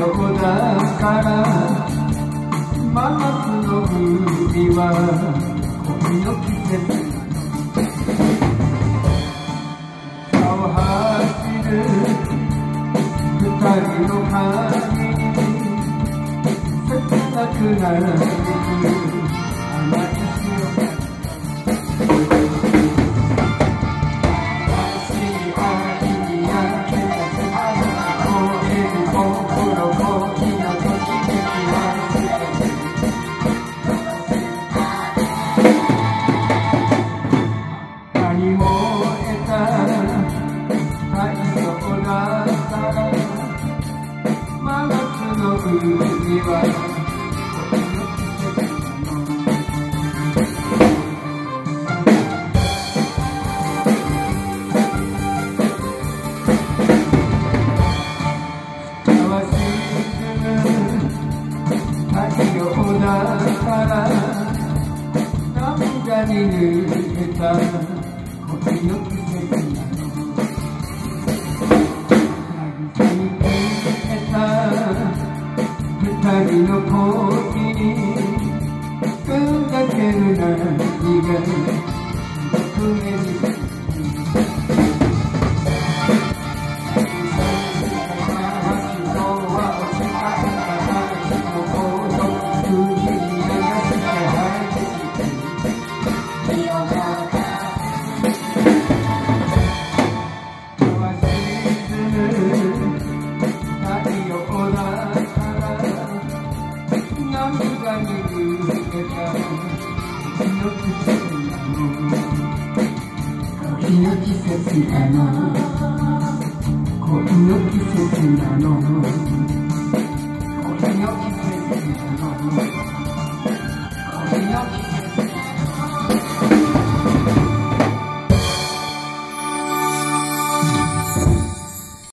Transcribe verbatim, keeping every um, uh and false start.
だから真夏の海は恋の季節川走る二人の髪に切なくなる甘い潮涙に濡れた恋の季節なの渚に消えた二人の恋に砕ける涙が僕目に恋の季節なの恋の季節なの